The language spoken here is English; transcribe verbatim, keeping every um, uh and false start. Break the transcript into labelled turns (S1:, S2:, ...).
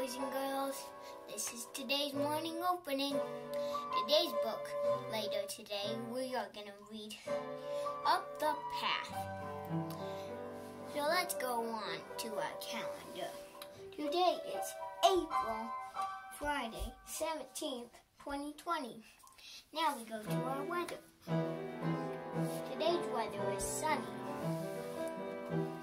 S1: boys and girls. This is today's morning opening. Today's book, later today, we are going to read Up the Path. So let's go on to our calendar. Today is April, Friday, seventeenth, twenty twenty. Now we go to our weather. Today's weather is sunny.